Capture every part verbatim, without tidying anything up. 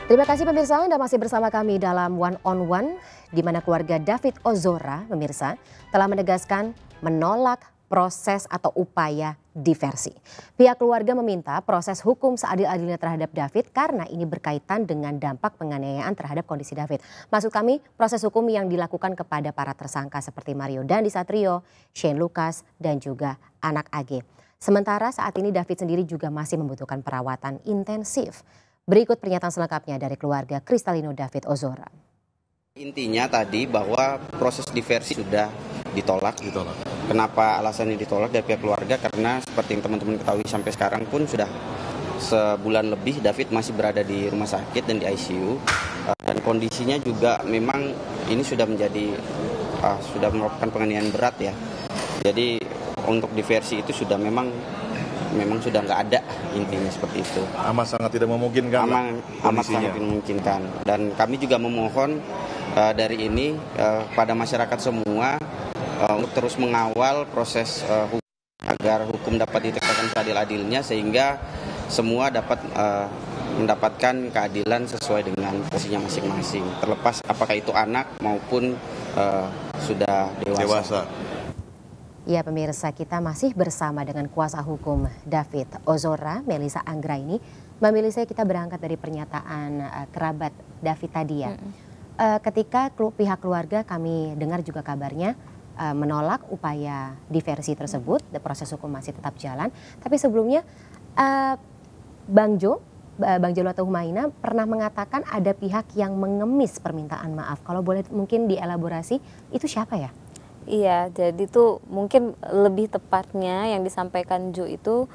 Terima kasih pemirsa, Anda masih bersama kami dalam One on One, di mana keluarga David Ozora, pemirsa, telah menegaskan menolak proses atau upaya diversi. Pihak keluarga meminta proses hukum seadil-adilnya terhadap David karena ini berkaitan dengan dampak penganiayaan terhadap kondisi David. Maksud kami proses hukum yang dilakukan kepada para tersangka seperti Mario Dandi Satrio, Shane Lucas, dan juga anak A G. Sementara saat ini David sendiri juga masih membutuhkan perawatan intensif. Berikut pernyataan selengkapnya dari keluarga Kristalino David Ozora. Intinya tadi bahwa proses diversi sudah ditolak. ditolak. Kenapa alasannya ditolak dari pihak keluarga? Karena seperti yang teman-teman ketahui sampai sekarang pun sudah sebulan lebih David masih berada di rumah sakit dan di I C U. Dan kondisinya juga memang ini sudah menjadi, uh, sudah merupakan penganiayaan berat ya. Jadi untuk diversi itu sudah memang memang sudah nggak ada, intinya seperti itu. Amat sangat tidak memungkinkan. Amat, amat sangat tidak memungkinkan. Dan kami juga memohon uh, dari ini uh, pada masyarakat semua uh, untuk terus mengawal proses uh, hukum agar hukum dapat ditegakkan seadil-adilnya sehingga semua dapat uh, mendapatkan keadilan sesuai dengan posisinya masing-masing. Terlepas apakah itu anak maupun uh, sudah dewasa. dewasa. Ya pemirsa, kita masih bersama dengan kuasa hukum David Ozora, Melisa Anggraini. Mbak Melisa, kita berangkat dari pernyataan uh, kerabat David tadi ya. Mm -hmm. uh, ketika pihak keluarga kami dengar juga kabarnya uh, menolak upaya diversi tersebut, mm -hmm. proses hukum masih tetap jalan. Tapi sebelumnya uh, Bang Jo, Bang Jolota Humaina pernah mengatakan ada pihak yang mengemis permintaan maaf. Kalau boleh mungkin dielaborasi, itu siapa ya? Iya, jadi tuh mungkin lebih tepatnya yang disampaikan Jo itu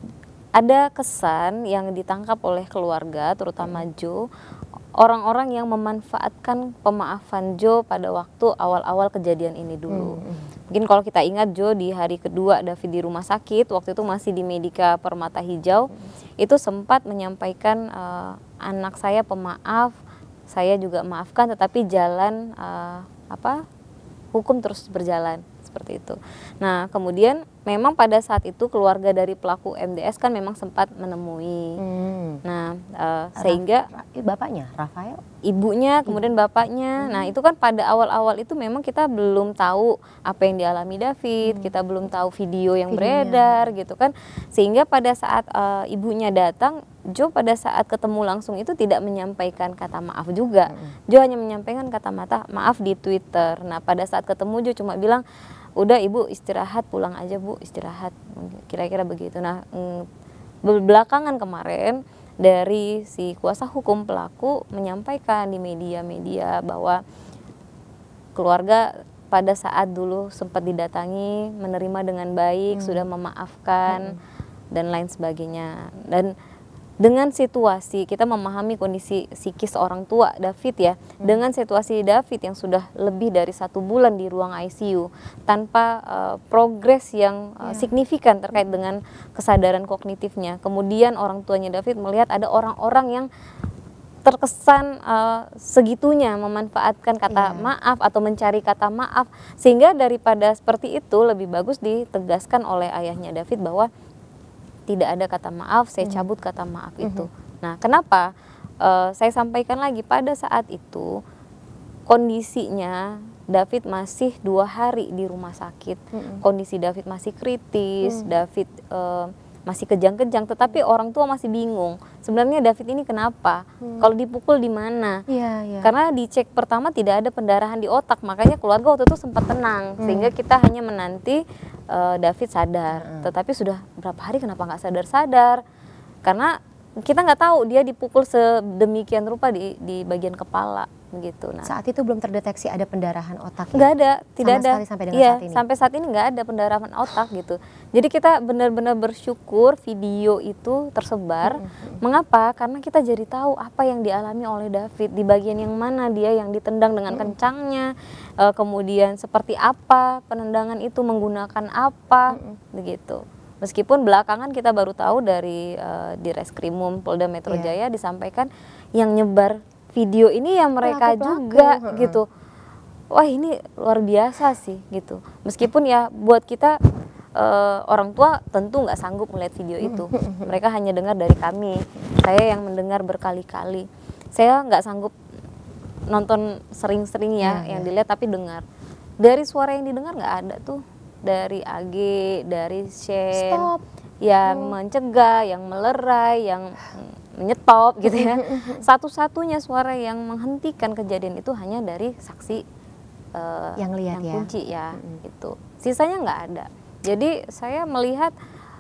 ada kesan yang ditangkap oleh keluarga, terutama Jo, orang-orang yang memanfaatkan pemaafan Jo pada waktu awal-awal kejadian ini dulu. Hmm. Mungkin kalau kita ingat Jo di hari kedua David di rumah sakit, waktu itu masih di Medika Permata Hijau, hmm. itu sempat menyampaikan uh, anak saya pemaaf, saya juga maafkan, tetapi jalan uh, apa? hukum terus berjalan seperti itu. Nah kemudian memang pada saat itu keluarga dari pelaku M D S kan memang sempat menemui. Hmm. Nah uh, sehingga bapaknya Rafael, ibunya, kemudian bapaknya. Hmm. Nah itu kan pada awal-awal itu memang kita belum tahu apa yang dialami David, hmm. kita belum tahu video yang Videonya. beredar gitu kan. Sehingga pada saat uh, ibunya datang, Jo pada saat ketemu langsung itu tidak menyampaikan kata maaf juga. Hmm. Jo hanya menyampaikan kata mata maaf di Twitter. Nah pada saat ketemu Jo cuma bilang, udah ibu istirahat, pulang aja bu, istirahat, kira-kira begitu. Nah belakangan kemarin dari si kuasa hukum pelaku menyampaikan di media-media bahwa keluarga pada saat dulu sempat didatangi, menerima dengan baik, hmm. sudah memaafkan, hmm. dan lain sebagainya. Dan dengan situasi, kita memahami kondisi psikis orang tua David ya, hmm. dengan situasi David yang sudah lebih dari satu bulan di ruang I C U tanpa uh, progres yang uh, yeah. signifikan terkait hmm. dengan kesadaran kognitifnya. Kemudian orang tuanya David melihat ada orang-orang yang terkesan uh, segitunya memanfaatkan kata yeah. maaf atau mencari kata maaf, sehingga daripada seperti itu lebih bagus ditegaskan oleh ayahnya David bahwa tidak ada kata maaf, saya cabut kata maaf itu. Nah, kenapa? Uh, saya sampaikan lagi pada saat itu kondisinya David masih dua hari di rumah sakit, mm-hmm. kondisi David masih kritis, mm. David uh, masih kejang-kejang, tetapi orang tua masih bingung. Sebenarnya David ini kenapa? Mm. Kalau dipukul di mana? Yeah, yeah. Karena dicek pertama tidak ada pendarahan di otak, makanya keluarga waktu itu sempat tenang, mm. sehingga kita hanya menanti uh, David sadar. Mm. Tetapi sudah berapa hari kenapa nggak sadar-sadar? Karena kita nggak tahu dia dipukul sedemikian rupa di di bagian kepala gitu. Nah, saat itu belum terdeteksi ada pendarahan otak. Nggak ya? ada, tidak Sama ada. Sekali sampai dengan iya, saat ini. Sampai saat ini nggak ada pendarahan otak gitu. Jadi kita benar-benar bersyukur video itu tersebar. Mm-hmm. Mengapa? Karena kita jadi tahu apa yang dialami oleh David, di bagian yang mana dia yang ditendang dengan mm-hmm. kencangnya, uh, kemudian seperti apa penendangan itu, menggunakan apa, mm-hmm. begitu. Meskipun belakangan kita baru tahu dari uh, di Reskrimum Polda Metro yeah. Jaya disampaikan yang nyebar video ini ya mereka pelaku, juga pelaku. gitu. Wah ini luar biasa sih gitu. Meskipun ya buat kita uh, orang tua tentu nggak sanggup melihat video itu. Mereka hanya dengar dari kami. Saya yang mendengar berkali-kali. saya nggak sanggup nonton sering-sering ya, ya yang ya. dilihat, tapi dengar. Dari suara yang didengar nggak ada tuh, dari A G, dari Shen, Stop. yang Oh. mencegah, yang melerai, yang menyetop gitu ya. Satu-satunya suara yang menghentikan kejadian itu hanya dari saksi uh, yang lihat yang ya. kunci ya, Mm-mm. gitu. Sisanya nggak ada. Jadi saya melihat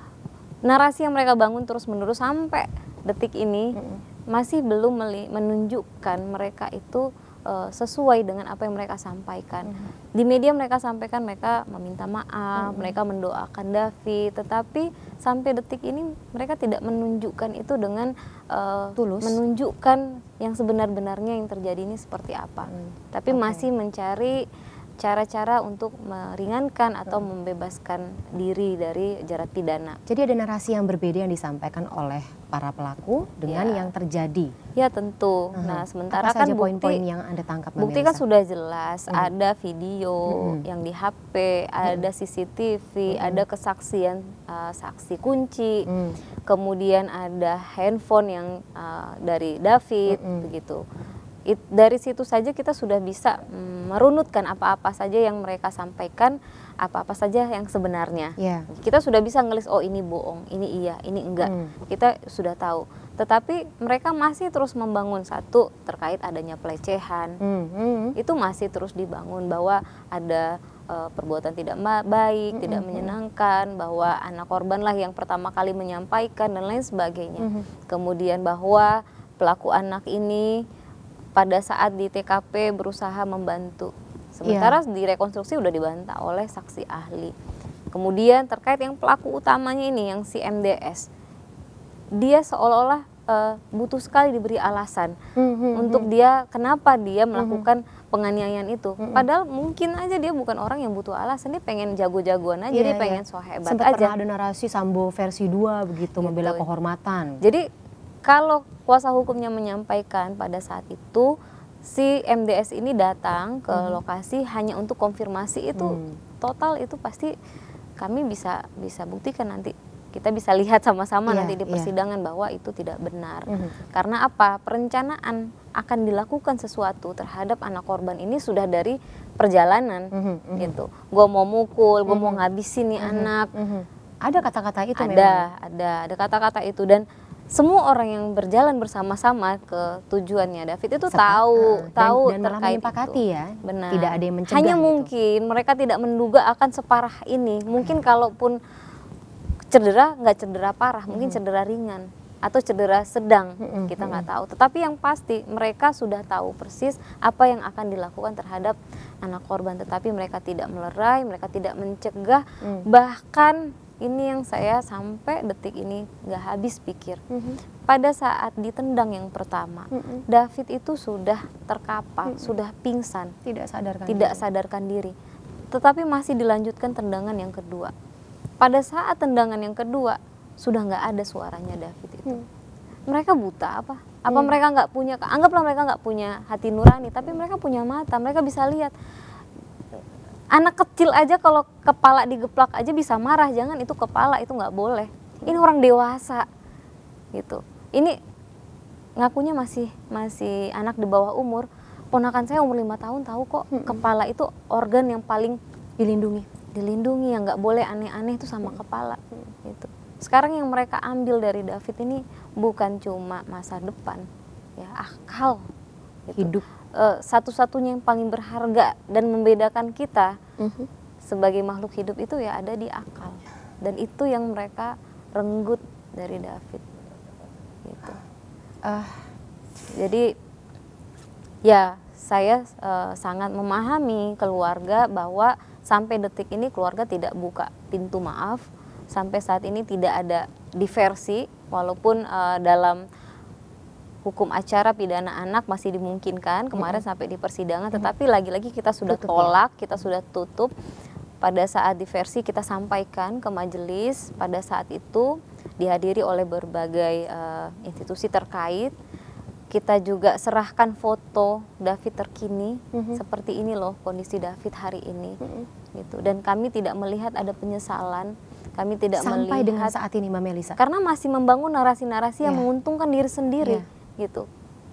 narasi yang mereka bangun terus-menerus sampai detik ini Mm-mm. masih belum menunjukkan mereka itu uh, sesuai dengan apa yang mereka sampaikan. Mm-hmm. Di media mereka sampaikan mereka meminta maaf, Mm-hmm. mereka mendoakan David, tetapi sampai detik ini mereka tidak menunjukkan itu dengan uh, tulus, menunjukkan yang sebenar-benarnya yang terjadi ini seperti apa. Mm. Tapi Okay. masih mencari cara-cara untuk meringankan atau hmm. membebaskan diri dari jerat pidana. Jadi ada narasi yang berbeda yang disampaikan oleh para pelaku dengan Ya. yang terjadi. Ya tentu. Uh-huh. Nah sementara Apa kan saja bukti, poin-poin yang Anda tangkap, Mbak bukti kan Melisa? sudah jelas. Hmm. Ada video Hmm. yang di H P, ada C C T V, Hmm. ada kesaksian uh, saksi kunci, Hmm. kemudian ada handphone yang uh, dari David, Hmm. begitu. It, dari situ saja kita sudah bisa mm, merunutkan apa-apa saja yang mereka sampaikan, apa-apa saja yang sebenarnya. Yeah. Kita sudah bisa ngelis, oh ini bohong, ini iya, ini enggak. Hmm. Kita sudah tahu. Tetapi mereka masih terus membangun satu terkait adanya pelecehan. Hmm. Hmm. Itu masih terus dibangun bahwa ada uh, perbuatan tidak baik, Hmm. tidak Hmm. menyenangkan, bahwa anak korban lah yang pertama kali menyampaikan dan lain sebagainya. Hmm. Kemudian bahwa pelaku anak ini pada saat di T K P berusaha membantu, sementara yeah. direkonstruksi udah dibantah oleh saksi ahli. Kemudian terkait yang pelaku utamanya ini, yang si M D S, dia seolah-olah uh, butuh sekali diberi alasan Hmm. untuk Hmm. dia kenapa dia melakukan hmm. penganiayaan itu. Hmm. Padahal mungkin aja dia bukan orang yang butuh alasan, dia pengen jago-jagoan aja, yeah, dia pengen yeah. so hebat Sempat aja. pernah ada narasi Sambo versi dua begitu, Gitu. membela kehormatan. Jadi kalau kuasa hukumnya menyampaikan pada saat itu si M D S ini datang ke Hmm. lokasi hanya untuk konfirmasi, itu Hmm. total itu pasti kami bisa bisa buktikan nanti. Kita bisa lihat sama-sama Yeah, nanti di yeah. persidangan bahwa itu tidak benar. Hmm. Karena apa? Perencanaan akan dilakukan sesuatu terhadap anak korban ini sudah dari perjalanan. Hmm. Hmm. Gitu. Gue mau mukul, gue Hmm. mau ngabisin nih Hmm. anak. Hmm. Ada kata-kata itu ada, memang? ada, ada kata-kata itu, dan semua orang yang berjalan bersama-sama ke tujuannya David itu Sepa- tahu, uh, dan- tahu dan malah terkait menyepakati itu. ya, Benar. tidak ada yang mencegah Hanya gitu. mungkin mereka tidak menduga akan separah ini. Mungkin kalaupun cedera, nggak cedera parah, mungkin cedera ringan atau cedera sedang, Mm-mm, kita nggak mm-mm. tahu. Tetapi yang pasti mereka sudah tahu persis apa yang akan dilakukan terhadap anak korban. Tetapi mereka tidak melerai, mereka tidak mencegah, Mm. bahkan ini yang saya sampai detik ini nggak habis pikir. Mhm. Pada saat ditendang yang pertama, Mm-mm. David itu sudah terkapar, Mm-mm. sudah pingsan, Tidak sadarkan tidak diri. sadarkan diri. Tetapi masih dilanjutkan tendangan yang kedua. Pada saat tendangan yang kedua, sudah nggak ada suaranya David itu. Hmm. Mereka buta apa? Apa Hmm. mereka nggak punya, anggaplah mereka nggak punya hati nurani, tapi mereka punya mata, mereka bisa lihat. Anak kecil aja kalau kepala digeplak aja bisa marah, jangan itu kepala, itu nggak boleh. Ini orang dewasa, gitu. Ini ngakunya masih masih anak di bawah umur. Ponakan saya umur lima tahun tahu kok, Mm-mm. kepala itu organ yang paling Dilindungi. dilindungi, yang nggak boleh aneh-aneh itu sama kepala. Gitu. Sekarang yang mereka ambil dari David ini bukan cuma masa depan, ya akal. Gitu. Hidup. Uh, satu-satunya yang paling berharga dan membedakan kita Mhm. sebagai makhluk hidup itu ya ada di akal, dan itu yang mereka renggut dari David gitu. Ah. Jadi ya saya uh, sangat memahami keluarga bahwa sampai detik ini keluarga tidak buka pintu maaf, sampai saat ini tidak ada diversi, walaupun uh, dalam hukum acara pidana anak masih dimungkinkan kemarin mm-hmm. sampai di persidangan, mm-hmm. tetapi lagi-lagi kita sudah tutup, tolak, ya? Kita sudah tutup. Pada saat diversi kita sampaikan ke majelis, pada saat itu dihadiri oleh berbagai uh, institusi terkait. Kita juga serahkan foto David terkini, mm-hmm. seperti ini loh kondisi David hari ini, mm-hmm. gitu. Dan kami tidak melihat ada penyesalan. Kami tidak sampai melihat dengan saat ini Mbak Melisa, karena masih membangun narasi-narasi yang yeah. menguntungkan diri sendiri. Yeah. Gitu.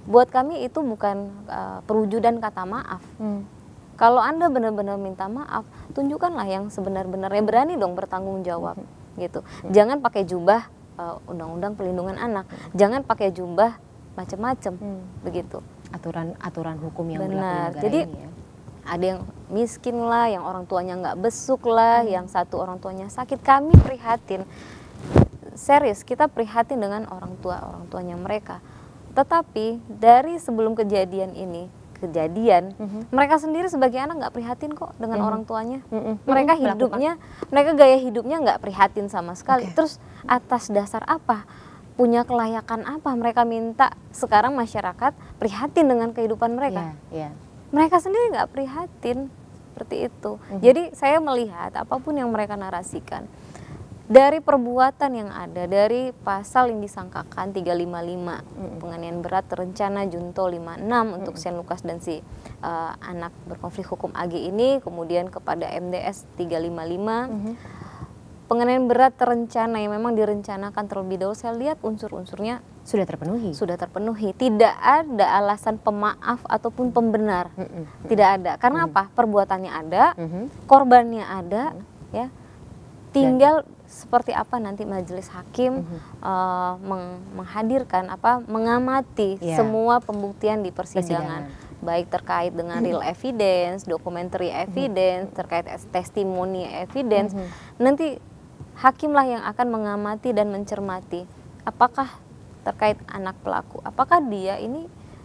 buat kami itu bukan uh, perwujudan kata maaf. Hmm. Kalau Anda benar-benar minta maaf, tunjukkanlah yang sebenar-benarnya, berani dong bertanggung jawab, hmm. gitu. Hmm. Jangan pakai jubah uh, undang-undang pelindungan anak, hmm. jangan pakai jubah macam-macam, hmm. begitu. Aturan-aturan hukum yang benar. berlaku Jadi ini ya. Ada yang miskin lah, yang orang tuanya nggak besuk lah, hmm. yang satu orang tuanya sakit. Kami prihatin, serius kita prihatin dengan orang tua orang tuanya mereka. Tetapi dari sebelum kejadian ini kejadian, mm-hmm. mereka sendiri sebagai anak nggak prihatin kok dengan mm-hmm. orang tuanya. Mm-hmm. Mereka hidupnya, Melakukan. mereka gaya hidupnya nggak prihatin sama sekali. Okay. Terus atas dasar apa? Punya kelayakan apa mereka minta sekarang masyarakat prihatin dengan kehidupan mereka? Yeah, yeah. Mereka sendiri nggak prihatin seperti itu. Mm-hmm. Jadi saya melihat apapun yang mereka narasikan, dari perbuatan yang ada, dari pasal yang disangkakan tiga lima lima, mm-hmm. penganiayaan berat terencana junto lima enam mm-hmm. untuk Shane Lucas dan si uh, anak berkonflik hukum A G ini, kemudian kepada M D S tiga lima lima, mm-hmm. penganiayaan berat terencana yang memang direncanakan terlebih dahulu, saya lihat unsur-unsurnya sudah terpenuhi. Sudah terpenuhi. Tidak ada alasan pemaaf ataupun pembenar. Mm-hmm. Tidak ada. Karena mm-hmm. apa? Perbuatannya ada, mm-hmm. korbannya ada, mm-hmm. ya. Tinggal dan seperti apa nanti majelis hakim mm-hmm. uh, meng menghadirkan apa mengamati yeah. semua pembuktian di persidangan, persidangan. Baik terkait dengan mm-hmm. real evidence, documentary evidence, mm-hmm. terkait testimoni evidence. Mm-hmm. Nanti hakimlah yang akan mengamati dan mencermati apakah terkait anak pelaku, apakah dia ini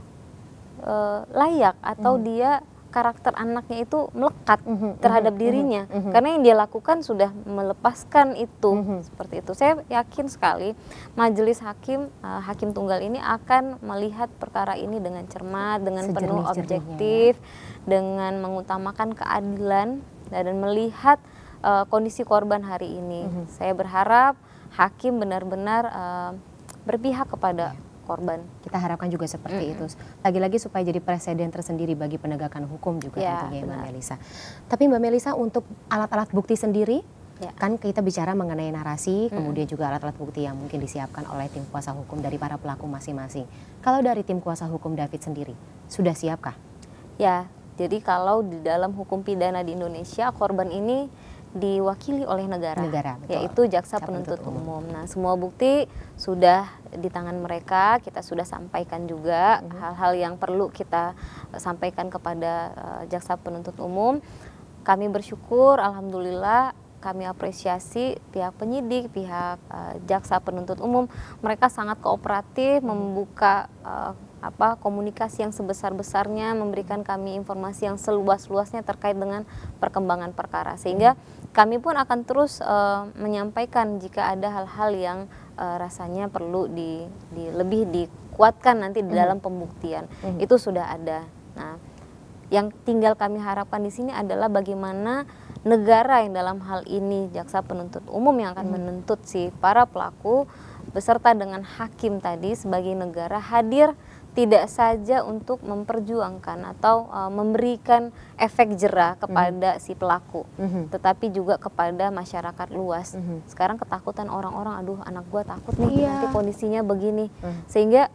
uh, layak atau mm-hmm. dia karakter anaknya itu melekat mm-hmm, terhadap mm-hmm, dirinya, mm-hmm. karena yang dia lakukan sudah melepaskan itu, mm-hmm. seperti itu. Saya yakin sekali majelis hakim uh, hakim tunggal ini akan melihat perkara ini dengan cermat, dengan penuh objektif, ya. Dengan mengutamakan keadilan dan melihat uh, kondisi korban hari ini. Mm-hmm. Saya berharap hakim benar-benar uh, berpihak kepada korban. Kita harapkan juga seperti mm-hmm. itu. Lagi-lagi supaya jadi presiden tersendiri bagi penegakan hukum juga ya, tentunya Mbak Melisa. Tapi Mbak Melisa untuk alat-alat bukti sendiri, ya. Kan kita bicara mengenai narasi, mm-hmm. kemudian juga alat-alat bukti yang mungkin disiapkan oleh tim kuasa hukum dari para pelaku masing-masing. Kalau dari tim kuasa hukum David sendiri, sudah siapkah? Ya, jadi kalau di dalam hukum pidana di Indonesia, korban ini diwakili oleh negara, negara yaitu jaksa penuntut umum. Nah, semua bukti sudah di tangan mereka, kita sudah sampaikan juga mm-hmm. hal-hal yang perlu kita sampaikan kepada uh, jaksa penuntut umum. Kami bersyukur, alhamdulillah, kami apresiasi pihak penyidik, pihak uh, jaksa penuntut umum, mereka sangat kooperatif, mm-hmm. membuka uh, apa komunikasi yang sebesar-besarnya, memberikan kami informasi yang seluas-luasnya terkait dengan perkembangan perkara, sehingga kami pun akan terus uh, menyampaikan jika ada hal-hal yang uh, rasanya perlu di, di lebih dikuatkan nanti di dalam pembuktian. Mm. Itu sudah ada. Nah, yang tinggal kami harapkan di sini adalah bagaimana negara yang dalam hal ini jaksa penuntut umum yang akan mm. menuntut si para pelaku beserta dengan hakim tadi sebagai negara hadir tidak saja untuk memperjuangkan atau uh, memberikan efek jera kepada mm-hmm. si pelaku, mm-hmm. tetapi juga kepada masyarakat luas. Mm-hmm. Sekarang ketakutan orang-orang, aduh anak gua takut nih yeah. nanti kondisinya begini, mm. sehingga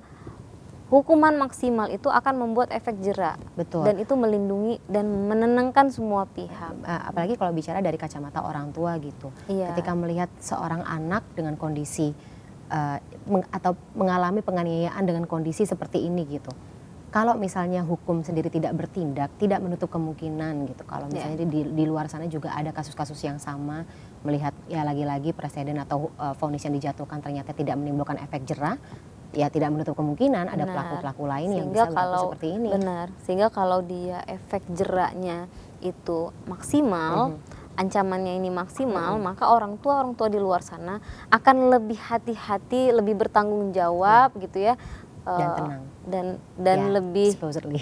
hukuman maksimal itu akan membuat efek jera. Betul. Dan itu melindungi dan menenangkan semua pihak. Apalagi kalau bicara dari kacamata orang tua gitu, yeah. ketika melihat seorang anak dengan kondisi Uh, meng, atau mengalami penganiayaan dengan kondisi seperti ini gitu. Kalau misalnya hukum sendiri tidak bertindak, tidak menutup kemungkinan gitu. Kalau misalnya yeah. di, di luar sana juga ada kasus-kasus yang sama, melihat ya lagi-lagi presiden atau uh, vonis yang dijatuhkan ternyata tidak menimbulkan efek jera, ya tidak menutup kemungkinan ada pelaku-pelaku lain yang bisa berlaku seperti ini. Benar. Sehingga kalau dia efek jeranya itu maksimal, mm-hmm. ancamannya ini maksimal, hmm. maka orang tua orang tua di luar sana akan lebih hati-hati, lebih bertanggung jawab, hmm. gitu ya, dan uh, tenang, dan dan ya, lebih, supposedly.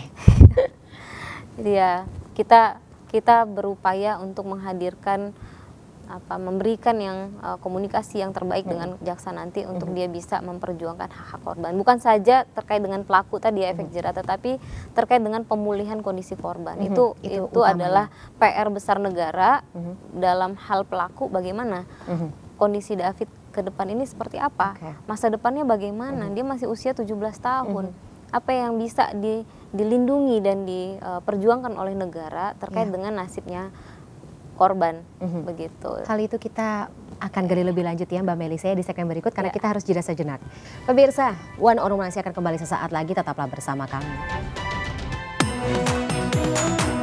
Jadi ya kita kita berupaya untuk menghadirkan apa, memberikan yang uh, komunikasi yang terbaik hmm. dengan jaksa nanti untuk hmm. dia bisa memperjuangkan hak-hak korban. Bukan saja terkait dengan pelaku tadi efek jera, tetapi terkait dengan pemulihan kondisi korban. Hmm. Itu itu, itu adalah P R besar negara hmm. dalam hal pelaku. Bagaimana hmm. kondisi David ke depan ini seperti apa? Okay. Masa depannya bagaimana? Hmm. Dia masih usia tujuh belas tahun. Hmm. apa yang bisa di, dilindungi dan diperjuangkan oleh negara terkait Ya. dengan nasibnya korban. Mhm. Begitu. Hal itu kita akan gali lebih lanjut ya Mbak Melisa ya di segmen berikut karena Ya. kita harus jeda sejenak. Pemirsa, One on One masih akan kembali sesaat lagi, tetaplah bersama kami.